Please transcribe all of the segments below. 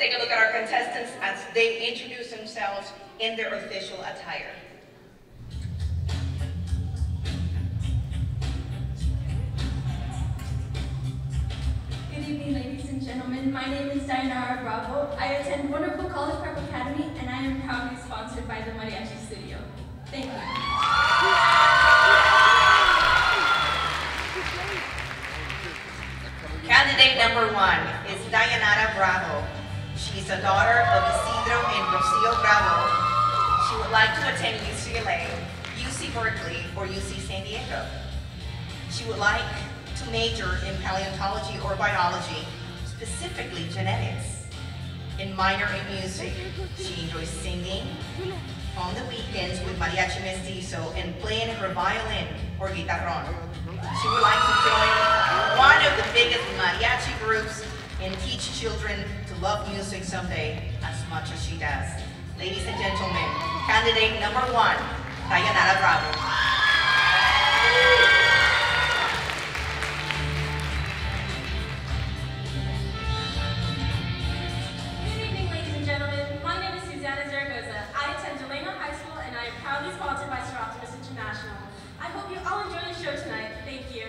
take a look at our contestants as they introduce themselves in their official attire. Good evening, ladies and gentlemen. My name is Dayanara Bravo. I attend Wonderful College Prep Academy, and I am proudly sponsored by the Mariachi Studio. Thank you. Candidate number 1 is Dayanara Bravo. She's a daughter of Isidro and Rocio Bravo. She would like to attend UCLA, UC Berkeley, or UC San Diego. She would like to major in paleontology or biology, specifically genetics. In minor in music, she enjoys singing on the weekends with Mariachi Mestizo and playing her violin or guitarrón. She would like to join one of the biggest mariachi groups and teach children to love music someday as much as she does. Ladies and gentlemen, candidate number 1, Dayanara Bravo. I hope you all enjoy the show tonight. Thank you.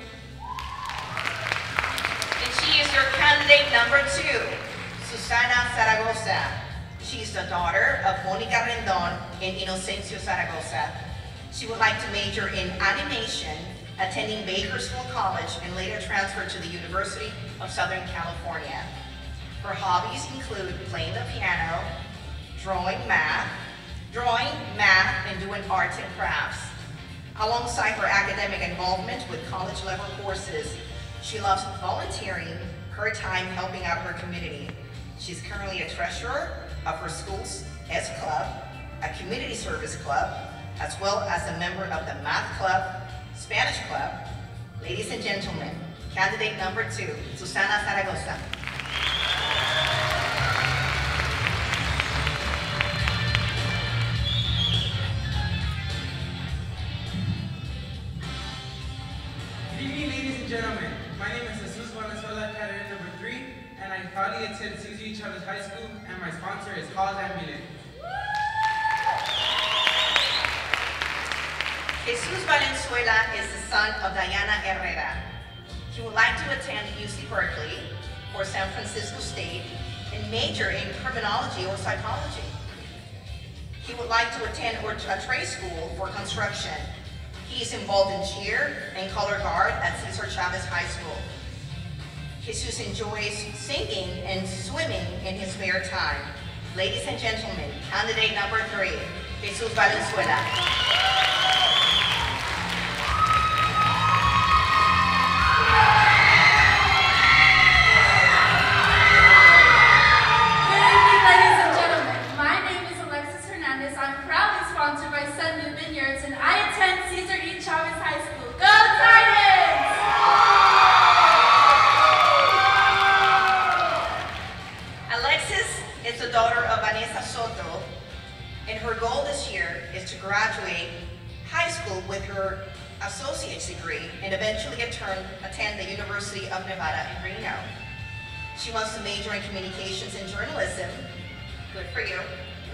And she is your candidate number 2, Susana Zaragoza. She's the daughter of Mónica Rendón and Inocencio Zaragoza. She would like to major in animation, attending Bakersfield College and later transfer to the University of Southern California. Her hobbies include playing the piano, drawing, math, and doing arts and crafts. Alongside her academic involvement with college-level courses, she loves volunteering her time helping out her community. She's currently a treasurer of her school's S Club, a community service club, as well as a member of the Math Club, Spanish Club. Ladies and gentlemen, candidate number 2, Susana Zaragoza. Gentlemen, my name is Jesus Valenzuela, candidate number 3, and I proudly attend CZ Chavez High School, and my sponsor is Hall's Ambulance. Jesus Valenzuela is the son of Diana Herrera. He would like to attend UC Berkeley or San Francisco State and major in criminology or psychology. He would like to attend a trade school for construction. He is involved in cheer and color guard at Cesar Chavez High School. Jesus enjoys singing and swimming in his spare time. Ladies and gentlemen, candidate number 3, Jesus Valenzuela. And her goal this year is to graduate high school with her associate's degree and eventually attend the University of Nevada in Reno. She wants to major in communications and journalism, good for you,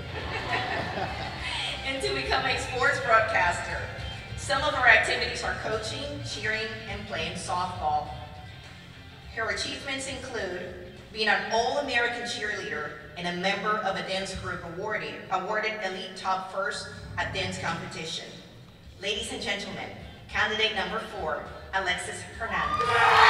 and to become a sports broadcaster. Some of her activities are coaching, cheering, and playing softball. Her achievements include being an All-American cheerleader and a member of a dance group awarded Elite Top First at dance competition. Ladies and gentlemen, candidate number 4, Alexis Hernandez.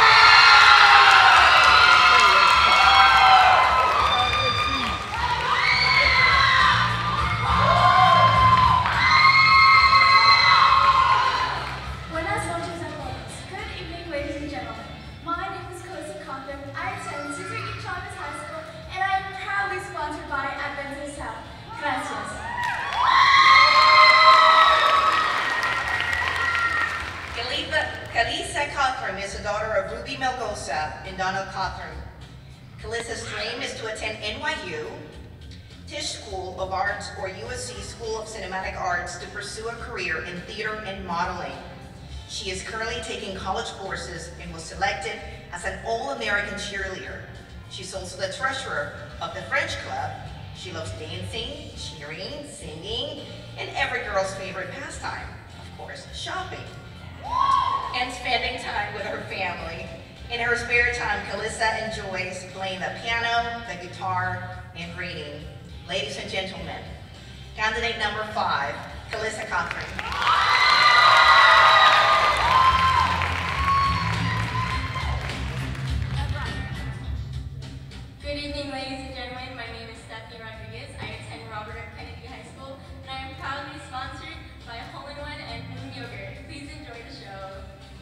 Is the daughter of Ruby Melgoza and Donald Cothran. Kalissa's dream is to attend NYU, Tisch School of Arts, or USC School of Cinematic Arts to pursue a career in theater and modeling. She is currently taking college courses and was selected as an All-American cheerleader. She's also the treasurer of the French Club. She loves dancing, cheering, singing, and every girl's favorite pastime, of course, shopping. And spending time with her family. In her spare time, Calissa enjoys playing the piano, the guitar, and reading. Ladies and gentlemen, candidate number 5, Calissa Catherine. Good evening, ladies and gentlemen. My name is Stephanie Rodriguez. I attend Robert F. Kennedy High School, and I am proudly sponsored by Hole-in-One and Moon Yogurt. Please enjoy the show.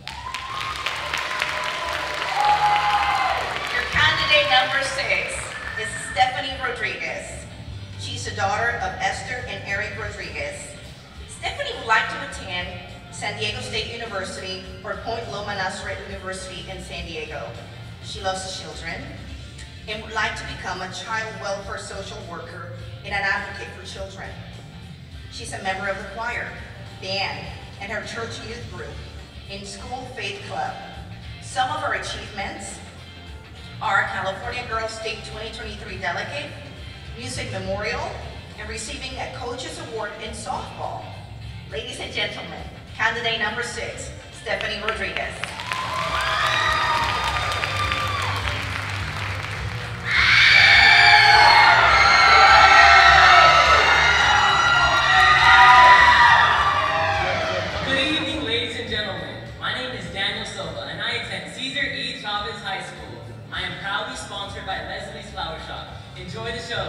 Your candidate number 6 is Stephanie Rodriguez. She's the daughter of Esther and Eric Rodriguez. Stephanie would like to attend San Diego State University or Point Loma Nazareth University in San Diego. She loves children and would like to become a child welfare social worker and an advocate for children. She's a member of the choir, band, and her church youth group in School Faith Club. Some of her achievements are California Girls State 2023 Delegate, Music Memorial, and receiving a Coaches Award in softball. Ladies and gentlemen, candidate number 6, Stephanie Rodriguez. Enjoy the show.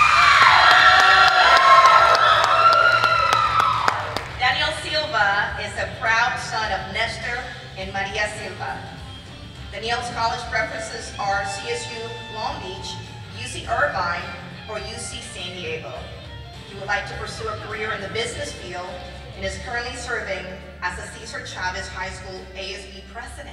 Daniel Silva is the proud son of Nestor and Maria Silva. Daniel's college preferences are CSU Long Beach, UC Irvine, or UC San Diego. He would like to pursue a career in the business field and is currently serving as the Cesar Chavez High School ASB president.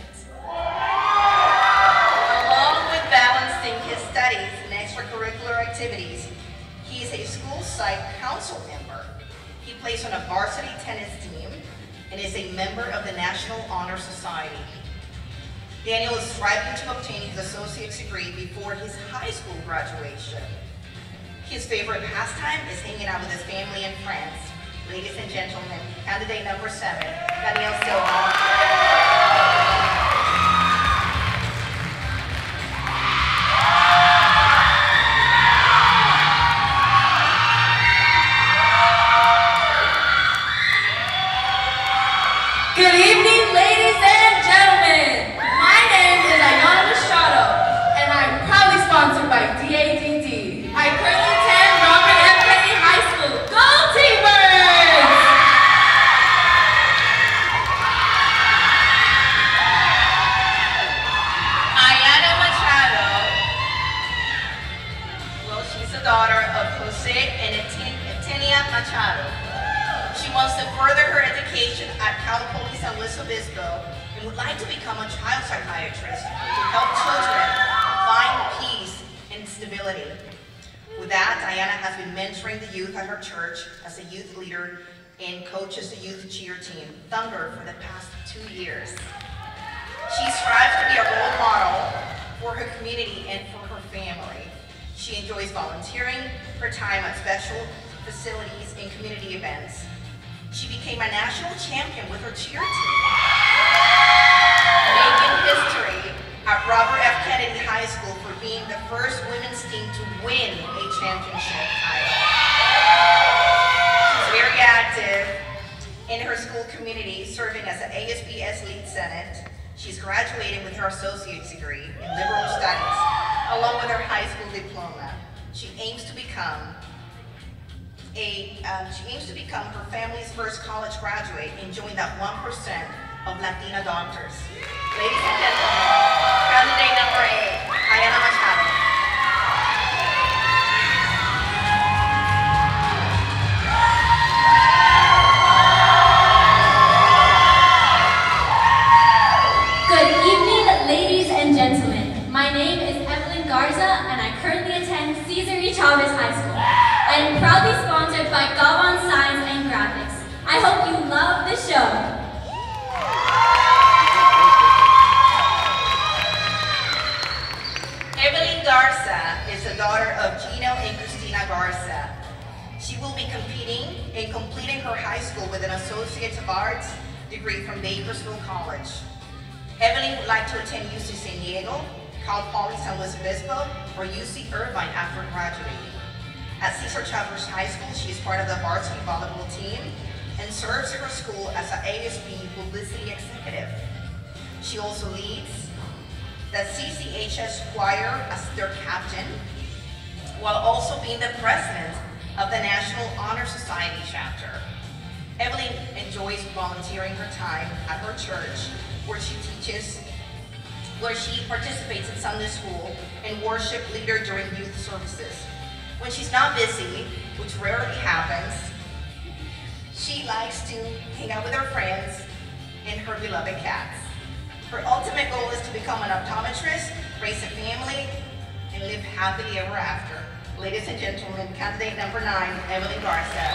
Along with balancing his studies and extracurricular activities, he is a school site council member. He plays on a varsity tennis team and is a member of the National Honor Society. Daniel is striving to obtain his associate's degree before his high school graduation. His favorite pastime is hanging out with his family and friends. Ladies and gentlemen, candidate number 7, Daniel Silva. Good evening, ladies and gentlemen. My name is Ayana Machado, and I'm proudly sponsored by DADD. I currently attend Robert F. Kennedy High School. Go T-Birds! Ayana Machado, well, she's the daughter of Jose and Etenia Machado. She wants to further her education at Cal Poly San Luis Obispo and would like to become a child psychiatrist to help children find peace and stability. With that, Diana has been mentoring the youth at her church as a youth leader and coaches the youth cheer team, Thunder, for the past 2 years. She strives to be a role model for her community and for her family. She enjoys volunteering her time at special facilities and community events. She became a national champion with her cheer team, making history at Robert F. Kennedy High School for being the first women's team to win a championship title. She's very active in her school community, serving as an ASBS Lead Senate. She's graduating with her associate's degree in liberal studies, along with her high school diploma. She aims to become her family's first college graduate and join that 1% of Latina doctors. Ladies and gentlemen, candidate number 8, Ayana Machado. Good evening, ladies and gentlemen. My name is Evelyn Garza, and I currently attend Cesar E. Chavez High School. I am proudly sponsored by Gabon Signs and Graphics. I hope you love the show. Evelyn degree from Bakersfield College. Evelyn would like to attend UC San Diego, Cal Poly San Luis Obispo, or UC Irvine after graduating. At Cesar Chavez High School, she is part of the varsity volleyball team and serves her school as an ASB publicity executive. She also leads the CCHS choir as their captain, while also being the president of the National Honor Society chapter. Evelyn enjoys volunteering her time at her church, where she participates in Sunday school and worship leader during youth services. When she's not busy, which rarely happens, she likes to hang out with her friends and her beloved cats. Her ultimate goal is to become an optometrist, raise a family, and live happily ever after. Ladies and gentlemen, candidate number 9, Evelyn Garza.